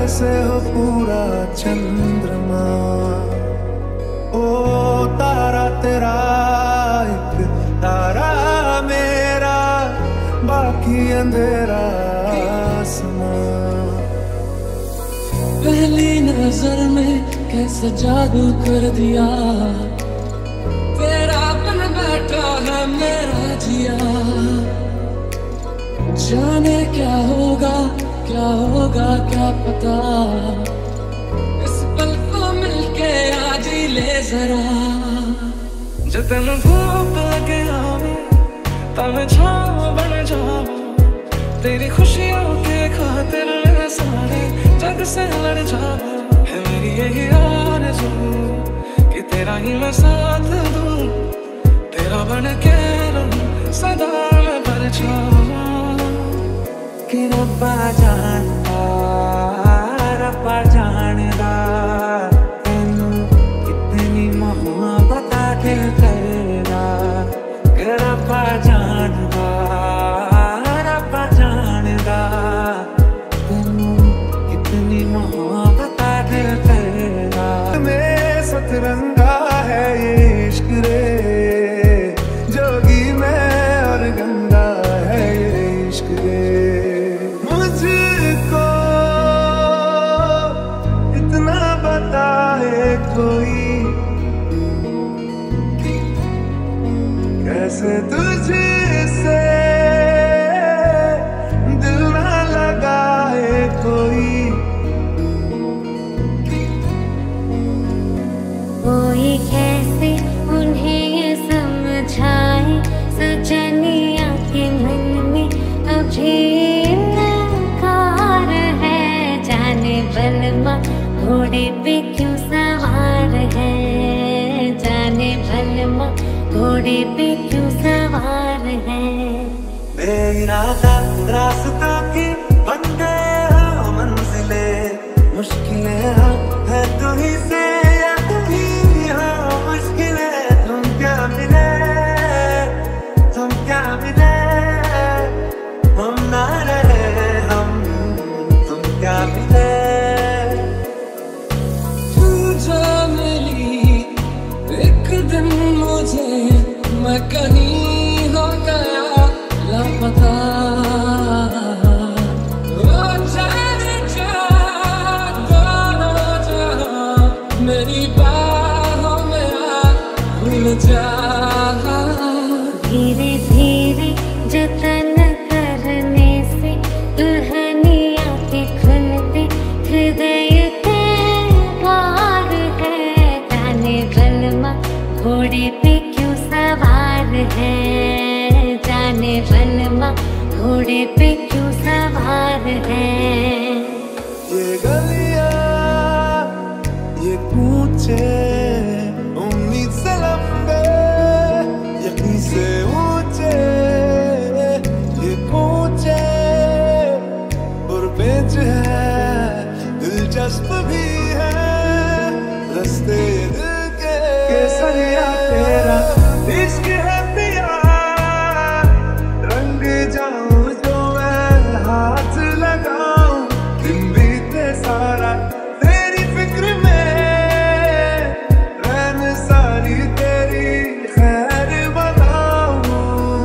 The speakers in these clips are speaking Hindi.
जैसे हो पूरा चंद्रमा। ओ तारा तेरा एक तारा मेरा, बाकी अंधेरा आसमां। पहली नजर में कैसे जादू कर दिया, तेरा बन बैठा है मेरा जिया। जाने क्या होगा क्या पता, इस पल को मिलके आज ही ले जरा। जो तेन धूप लगे आवे तब छाँव बन जाओ, तेरी खुशियों के खातिर मैं सारे जग से लड़ जाओ। है मेरी यही आरज़ू कि तेरा ही मैं साथ दूं, तेरा बन के रहूं सदा मैं परछावां। कि रब्बा जानदा तैनू कितनी मोहब्बत दिल करदा। कि रब्बा जानदा तैनू कितनी मोहब्बत दिल करदा। में सतरंगा है ये इश्क रे, जोगी मैं और गंगा है ये इश्क रे। मुझको इतना बताए कोई, कैसे तुझसे दिल ना लगाए कोई। कोई कैसे उन्हें ये समझाए, सजनिया के मन में अभी इनकार है। जाने बलमा घोड़े पे क्यों सवार है, जाने बलमा घोड़े पे क्यों सवार है। बेइरादा रास्ता की बन गए हो मंजिलें, मुश्किलें है तू ही से या तू ही हो मुश्किलें। तुम क्या मिले हम ना रहे हम, तुम क्या मिले। तू जो मिली एक दिन मुझे, मैं कहीं हो गया लापता। ओ जाने जा दोनों जहां, मेरी बाहों में आ भूल जा। धीरे धीरे जतन करने से दुल्हनिया के खुलते हृदय के द्वार है। जाने बलमा घोड़े पे क्यों सवार है, जाने बलमा घोड़े पे क्यों सवार है। ये गलियां ये कूचे उम्मीद से लंबे, यकीन से ऊंचे ये कूचे और पेच है, दिलचस्प भी है रस्ते दिल के। केसरिया तेरा इश्क है पिया, रंग जाऊं जो मैं हाथ लगाऊं। दिन बीते सारा तेरी फिक्र में, रहन सारी तेरी खैर बनाऊं।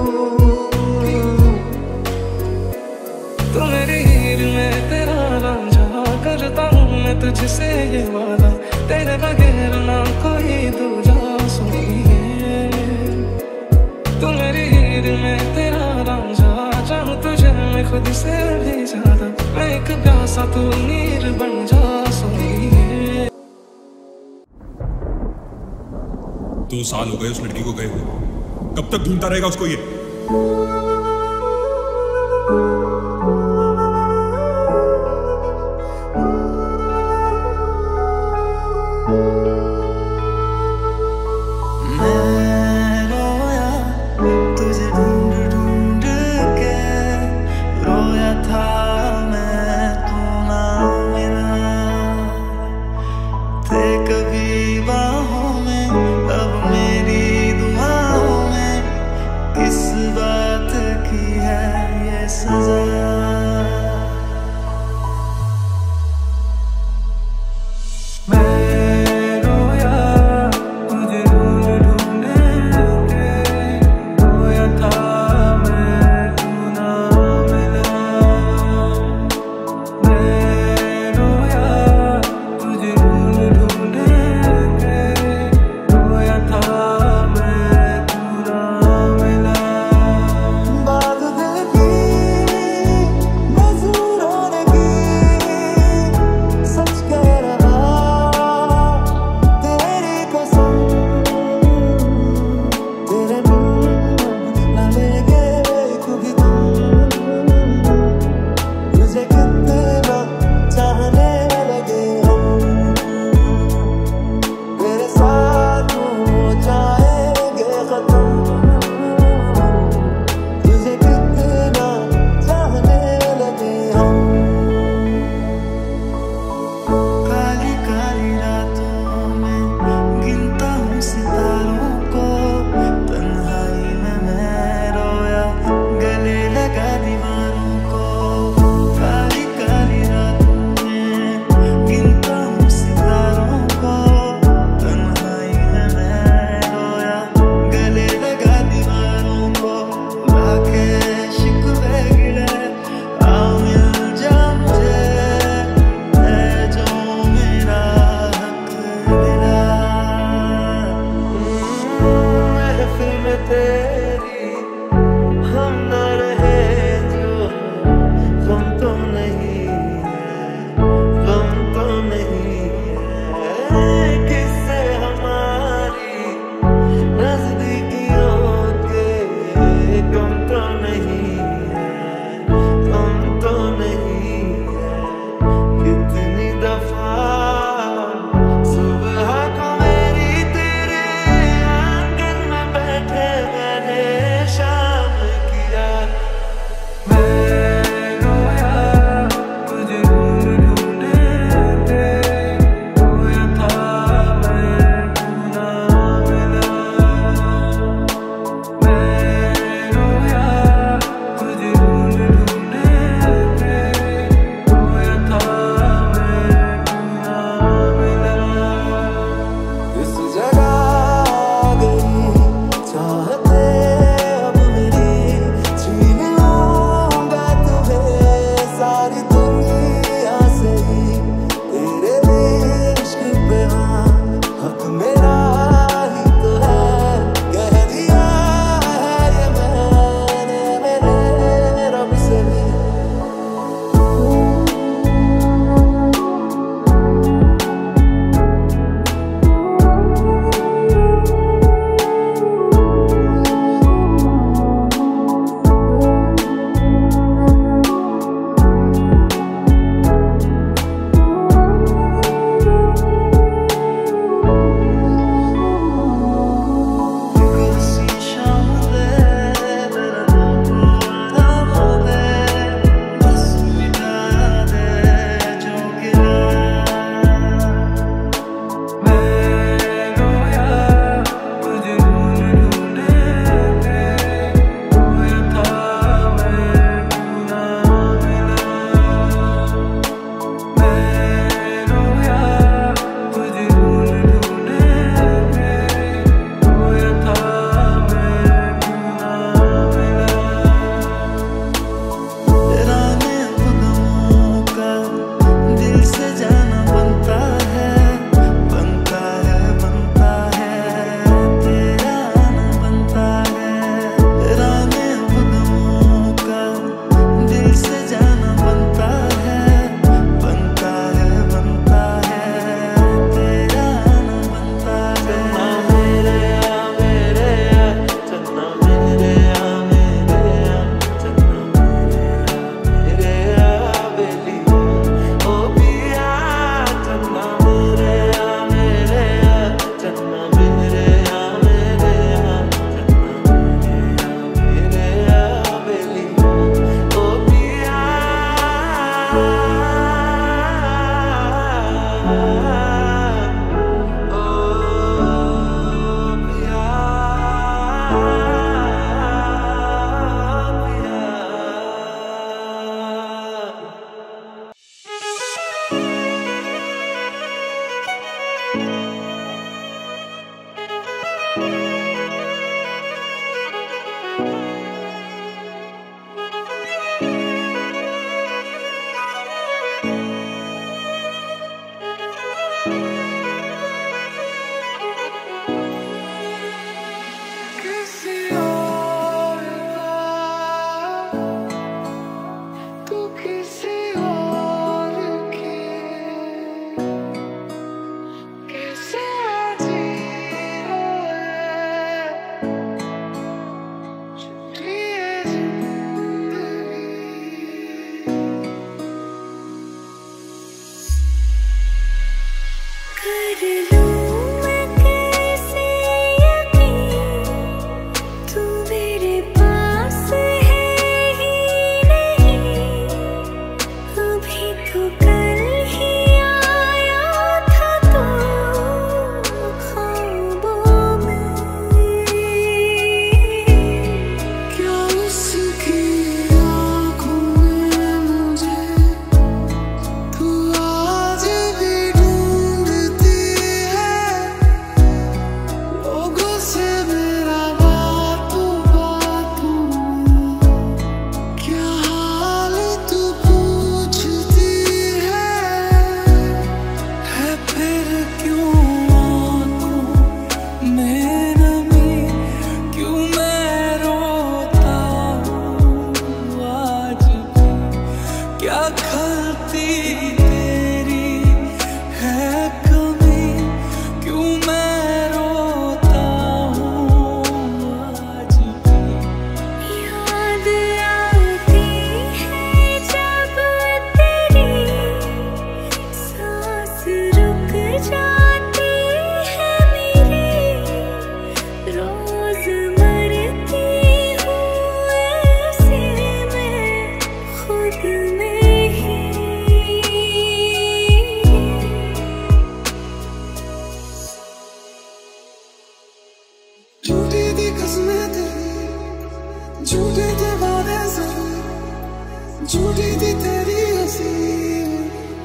तू मेरी हीर में तेरा रांझा, करता हूँ मैं तुझसे ये वादा, तेरे बगैर ना कोई दूजा सोनिए। तू मेरी हीर में तेरा रांझा, चाहूँ तुझे मैं खुद से भी ज्यादा। मैं एक प्यासा तू नीर बन जा सोनिए। 2 साल हो गए उस लड़की को गए हुए, कब तक ढूंढता रहेगा उसको ये? मैं रोया तुझे ढूंढ ढूंढ के, रोया था मैं तू ना मिला। थे कभी बाहों में अब मेरी दुआओं में, किस बात की है ये सजा।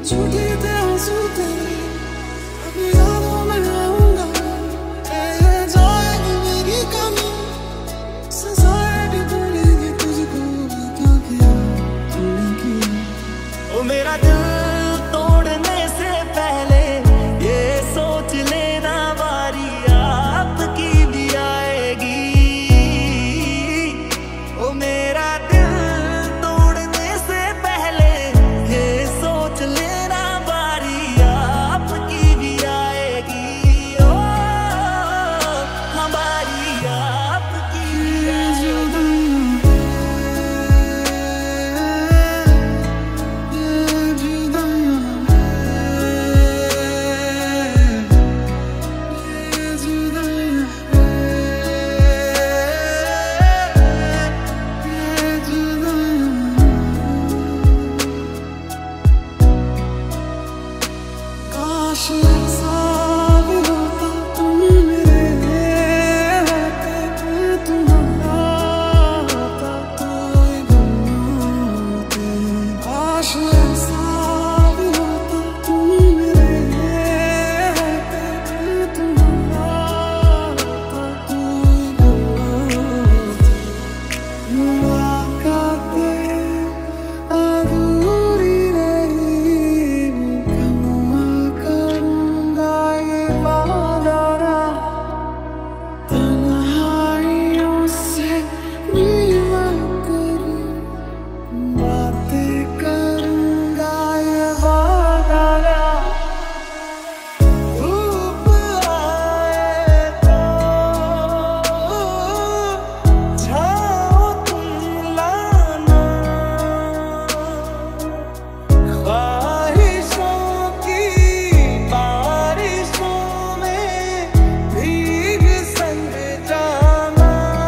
छूटे थे आंसू तेरे, अब यादों में आऊंगा, रह जाएगी मेरी कमी, सजाएं भी पड़ेगी तुझको, क्या किया तूने किया। ओ मेरा दिल तोड़ने से पहले ये सोच लेना बारी आपकी भी आएगी। ओ मेरा दिल तोड़ने से पहले ये सोच लेना बारी आपकी भी आएगी। ओ हमारी आपकी भी आएगी। काश ऐसा भी होता तुम मेरे होते, मैं तुम्हारा होता तो ही गम होते। काश ऐसा भी होता तुम मेरे होते, मैं तुम्हारा होता तो ही गम होते। मुलाकातें अधूरी रही, मुकम्मल करूंगा ये वादा, तन्हाइयों से मिलकर बातें करूंगा ये वादा। धूप आए तो जाओ तुम लाना, ख्वाहिशों की बारिशों में भीग संग जाना।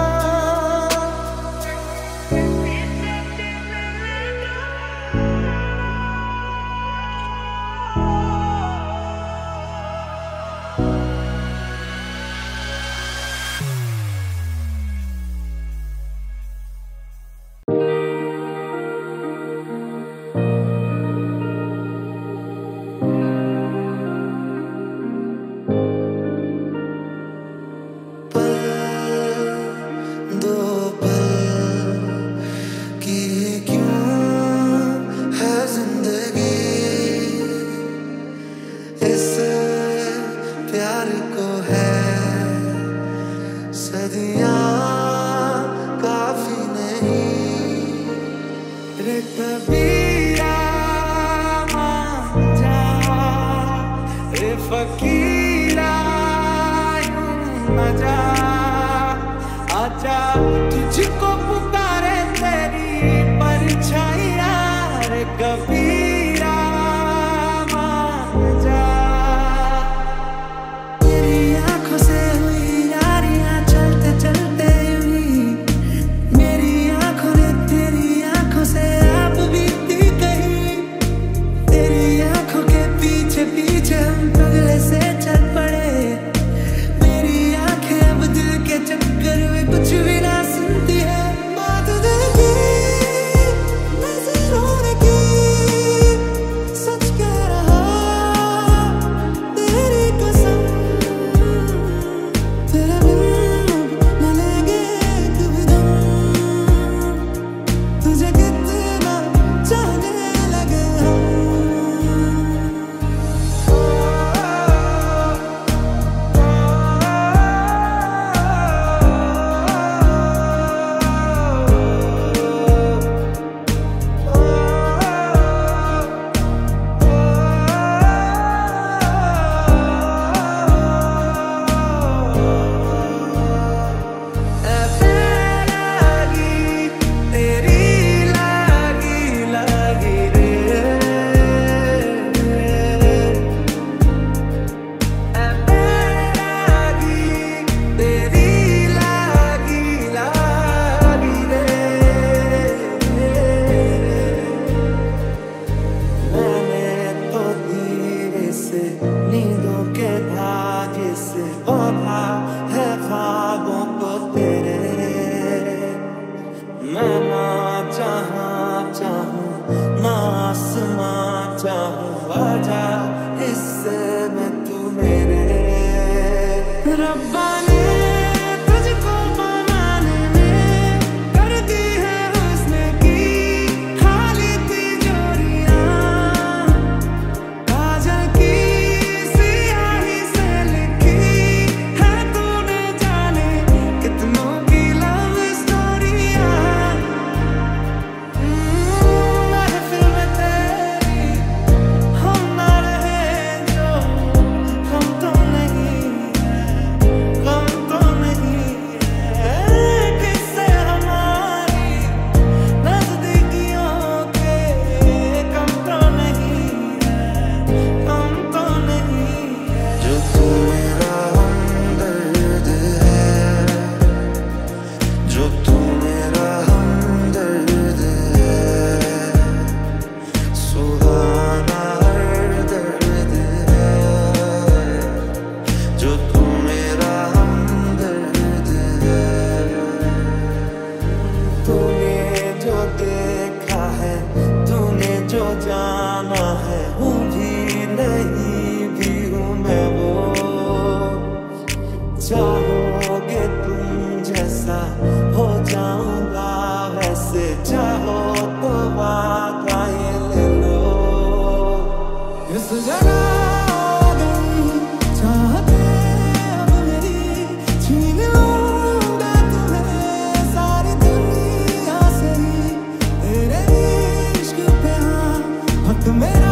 दो पल की क्यों है जिंदगी, इस प्यार को है सदियां काफी नहीं। रे कबीरा मान जा, रे फकीरा यूं न जा, आजा तुझको पुकारे तेरी परछाइयां। रे कबीरा मान जा, तेरी आंखों से हुई यारियां चलते चलते हुई, मेरी आंखों ने तेरी आंखों से आप बीती कही। तेरी आंखों के पीछे पीछे हम पगले से चल पड़े, मेरी आंखें अब दिल के चक्कर में कुछ भी ना सुनती है। बात दिल की नजरों ने की, सच कह रहा तेरी कसम, तेरे बिन अब न लेंगे एक भी दम, तुझे कितना चाहने लगे हम। चाहूं ना आसमां चाहूं आजा हिस्से में तू मेरे। रब्बा ने तुझको बनाने में कर दी है हुस्न की खाली तिजोरियां, काजल की सियाही से लिखी है तूने जाने कितनों की लव स्टोरियां। महफिल में तेरी हम ना रहे जो हम तो नहीं है, हम तो नहीं है। किससे हमारी नजदीकियों के कम तो नहीं है, कम तो नहीं है। जो तू मेरा हमदर्द है, जो तू मेरा हमदर्द है, सुहाना हर दर्द है। जो तू मेरा हमदर्द है, तूने जो देखा है, तूने जो जाना है, हूँ भी नहीं भी हूँ मैं वो। चाहोगे तुम जैसा हो जाऊंगा वैसे, चाहो तो वादा ये ले लो। इस जगह गई चाहते अब मेरी, छीन लूंगा तुम्हें सारी दुनिया से ही। तेरे इश्क पे हाँ हक मेरा